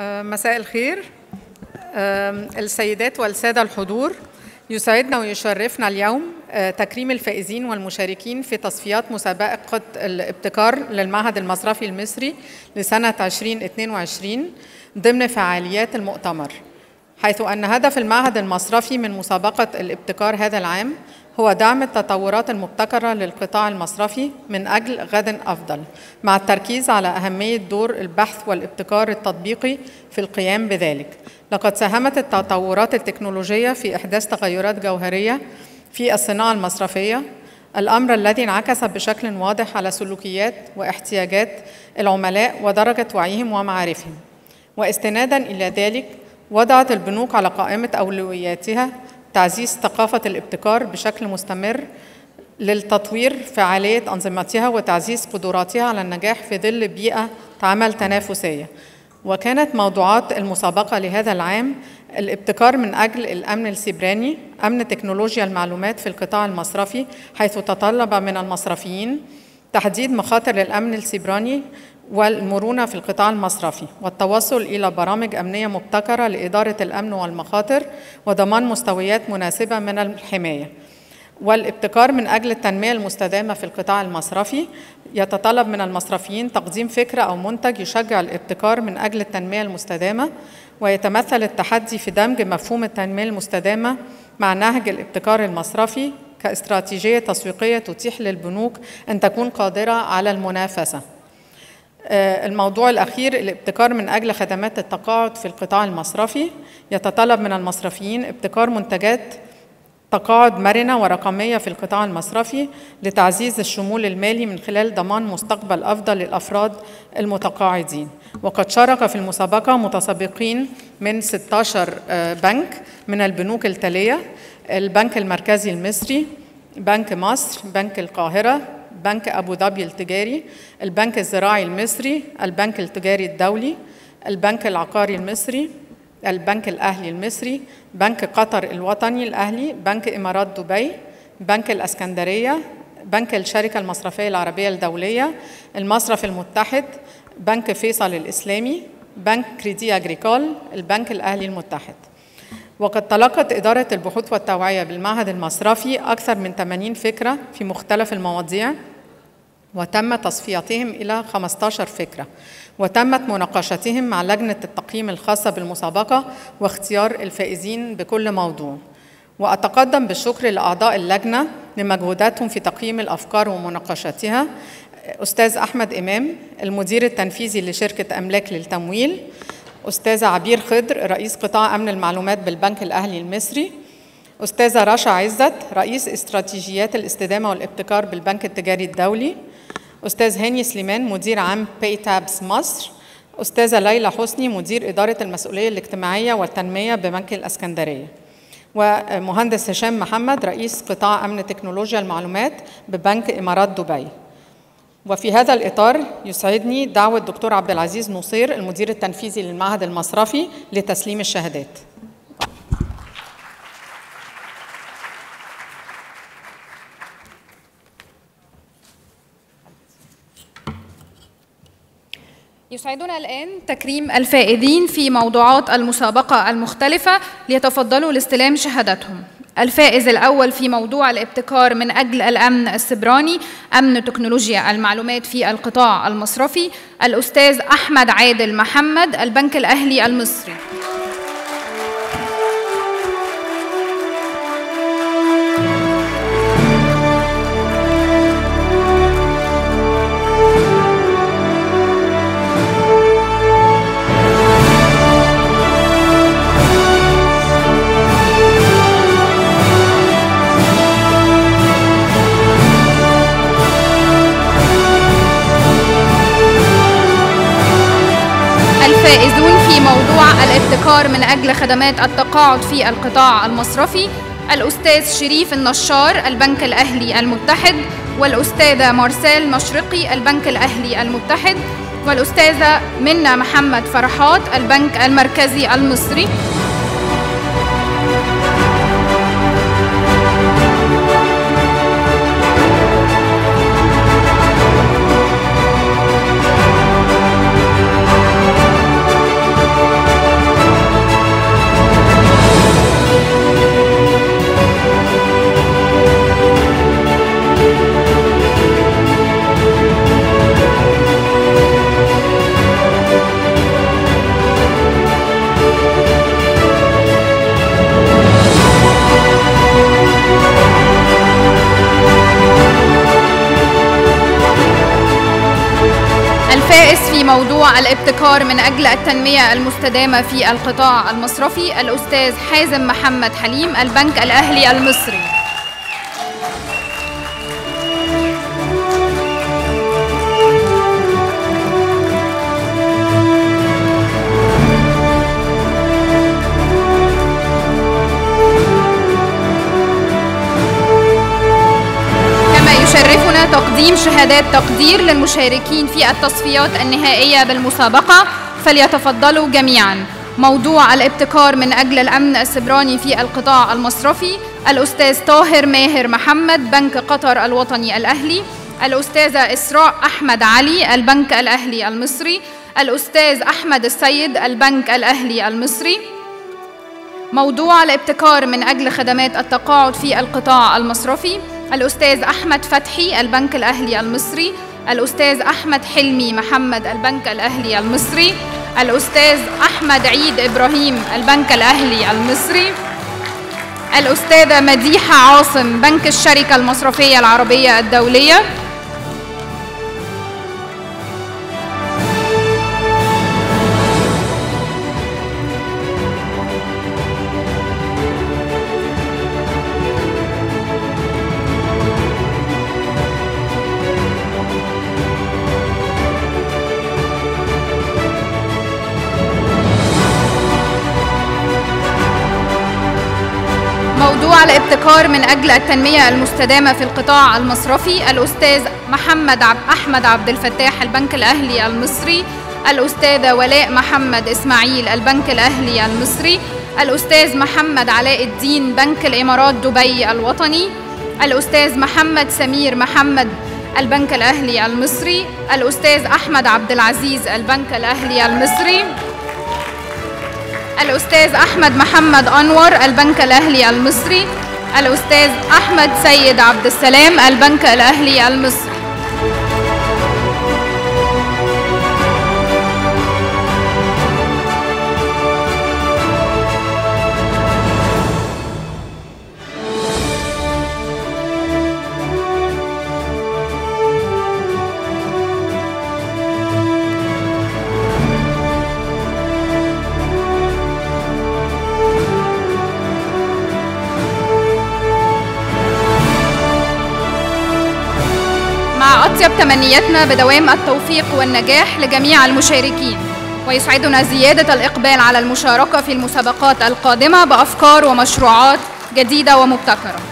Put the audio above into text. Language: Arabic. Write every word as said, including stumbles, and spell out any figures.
مساء الخير. السيدات والسادة الحضور، يسعدنا ويشرفنا اليوم تكريم الفائزين والمشاركين في تصفيات مسابقة الابتكار للمعهد المصرفي المصري لسنة ألفين واثنين وعشرين ضمن فعاليات المؤتمر، حيث أن هدف المعهد المصرفي من مسابقة الابتكار هذا العام هو دعم التطورات المبتكرة للقطاع المصرفي من أجل غد أفضل، مع التركيز على أهمية دور البحث والابتكار التطبيقي في القيام بذلك. لقد ساهمت التطورات التكنولوجية في إحداث تغيرات جوهرية في الصناعة المصرفية، الأمر الذي انعكس بشكل واضح على سلوكيات واحتياجات العملاء ودرجة وعيهم ومعارفهم. واستناداً إلى ذلك، وضعت البنوك على قائمة أولوياتها تعزيز ثقافة الابتكار بشكل مستمر للتطوير فعالية أنظمتها وتعزيز قدراتها على النجاح في ظل بيئة عمل تنافسية. وكانت موضوعات المسابقة لهذا العام الابتكار من أجل الأمن السيبراني، أمن تكنولوجيا المعلومات في القطاع المصرفي، حيث تطلب من المصرفيين تحديد مخاطر الأمن السيبراني والمرونة في القطاع المصرفي، والتوصل إلى برامج أمنية مبتكرة لإدارة الأمن والمخاطر وضمان مستويات مناسبة من الحماية. والابتكار من أجل التنمية المستدامة في القطاع المصرفي، يتطلب من المصرفيين تقديم فكرة أو منتج يشجع الابتكار من أجل التنمية المستدامة، ويتمثل التحدي في دمج مفهوم التنمية المستدامة مع نهج الابتكار المصرفي كاستراتيجية تسويقية تتيح للبنوك أن تكون قادرة على المنافسة. الموضوع الأخير، الابتكار من أجل خدمات التقاعد في القطاع المصرفي، يتطلب من المصرفيين ابتكار منتجات تقاعد مرنة ورقمية في القطاع المصرفي لتعزيز الشمول المالي من خلال ضمان مستقبل أفضل للأفراد المتقاعدين. وقد شارك في المسابقة متسابقين من ستة عشر بنك من البنوك التالية: البنك المركزي المصري، بنك مصر، بنك القاهرة، بنك أبو ظبي التجاري، البنك الزراعي المصري، البنك التجاري الدولي، البنك العقاري المصري، البنك الأهلي المصري، بنك قطر الوطني الأهلي، بنك إمارات دبي، بنك الإسكندرية، بنك الشركة المصرفية العربية الدولية، المصرف المتحد، بنك فيصل الإسلامي، بنك كريدي أجريكول، البنك الأهلي المتحد. وقد تلقت إدارة البحوث والتوعية بالمعهد المصرفي أكثر من ثمانين فكرة في مختلف المواضيع، وتم تصفيتهم إلى خمسة عشر فكرة، وتمت مناقشتهم مع لجنة التقييم الخاصة بالمسابقة واختيار الفائزين بكل موضوع. وأتقدم بالشكر لأعضاء اللجنة لمجهوداتهم في تقييم الأفكار ومناقشتها: أستاذ أحمد إمام المدير التنفيذي لشركة أملاك للتمويل، أستاذة عبير خضر رئيس قطاع أمن المعلومات بالبنك الأهلي المصري، أستاذة رشا عزت رئيس استراتيجيات الاستدامة والابتكار بالبنك التجاري الدولي، أستاذ هاني سليمان مدير عام باي تابس مصر، أستاذة ليلى حسني مدير إدارة المسؤولية الاجتماعية والتنمية ببنك الإسكندرية، ومهندس هشام محمد رئيس قطاع أمن تكنولوجيا المعلومات ببنك إمارات دبي. وفي هذا الإطار يسعدني دعوة الدكتور عبد العزيز نصير المدير التنفيذي للمعهد المصرفي لتسليم الشهادات. يسعدنا الآن تكريم الفائزين في موضوعات المسابقة المختلفة ليتفضلوا لاستلام شهادتهم. الفائز الأول في موضوع الابتكار من أجل الأمن السيبراني، أمن تكنولوجيا المعلومات في القطاع المصرفي، الأستاذ أحمد عادل محمد، البنك الأهلي المصري. الفائزون في موضوع الابتكار من أجل خدمات التقاعد في القطاع المصرفي: الأستاذ شريف النشار، البنك الأهلي المتحد، والأستاذة مارسيل مشرقي، البنك الأهلي المتحد، والأستاذة منى محمد فرحات، البنك المركزي المصري. موضوع الابتكار من أجل التنمية المستدامة في القطاع المصرفي الأستاذ حازم محمد حليم، البنك الأهلي المصري. يشرفنا تقديم شهادات تقدير للمشاركين في التصفيات النهائية بالمسابقة، فليتفضلوا جميعا. موضوع الابتكار من أجل الأمن السيبراني في القطاع المصرفي الأستاذ طاهر ماهر محمد، بنك قطر الوطني الأهلي. الأستاذة إسراء أحمد علي، البنك الأهلي المصري. الأستاذ أحمد السيد، البنك الأهلي المصري. موضوع الابتكار من أجل خدمات التقاعد في القطاع المصرفي الأستاذ أحمد فتحي، البنك الأهلي المصري. الأستاذ أحمد حلمي محمد، البنك الأهلي المصري. الأستاذ أحمد عيد إبراهيم، البنك الأهلي المصري. الأستاذة مديحة عاصم، بنك الشركة المصرفية العربية الدولية. موضوع الابتكار من أجل التنمية المستدامة في القطاع المصرفي الأستاذ محمد عب أحمد عبد الفتاح، البنك الأهلي المصري. الأستاذة ولاء محمد إسماعيل، البنك الأهلي المصري. الأستاذ محمد علاء الدين، بنك الإمارات دبي الوطني. الأستاذ محمد سمير محمد، البنك الأهلي المصري. الأستاذ أحمد عبد العزيز، البنك الأهلي المصري. الأستاذ أحمد محمد أنور، البنك الأهلي المصري. الأستاذ أحمد سيد عبد السلام، البنك الأهلي المصري. مع أطيب تمنياتنا بدوام التوفيق والنجاح لجميع المشاركين، ويسعدنا زيادة الإقبال على المشاركة في المسابقات القادمة بأفكار ومشروعات جديدة ومبتكرة.